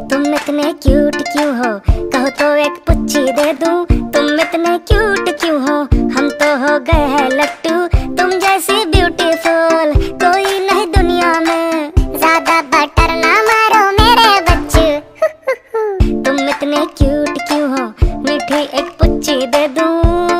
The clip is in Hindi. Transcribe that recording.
तुम इतने क्यूट क्यों हो, कहो तो एक पुच्ची दे दूं। तुम इतने क्यूट क्यों हो, हम तो हो गए हैं लट्टू। तुम जैसी ब्यूटीफुल कोई नहीं दुनिया में, ज्यादा बटर ना मारो मेरे बच्चे। तुम इतने क्यूट क्यों हो, मीठी एक पुच्ची दे दूं।